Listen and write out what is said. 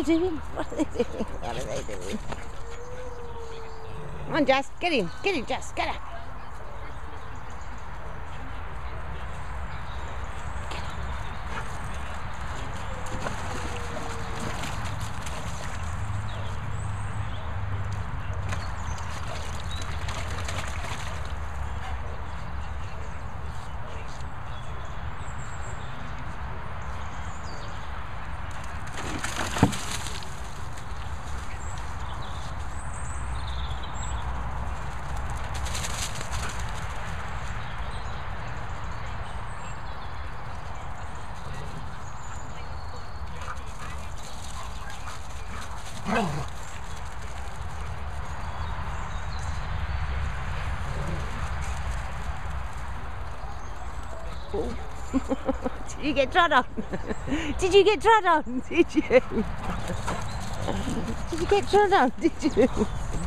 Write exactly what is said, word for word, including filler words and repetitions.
they doing? What are they doing? What are they doing? Come on, Jas. Get him. Get him, Jas. Get him. Did you get trod on? Did you get trod on? Did you? Did you get trod on? Did you?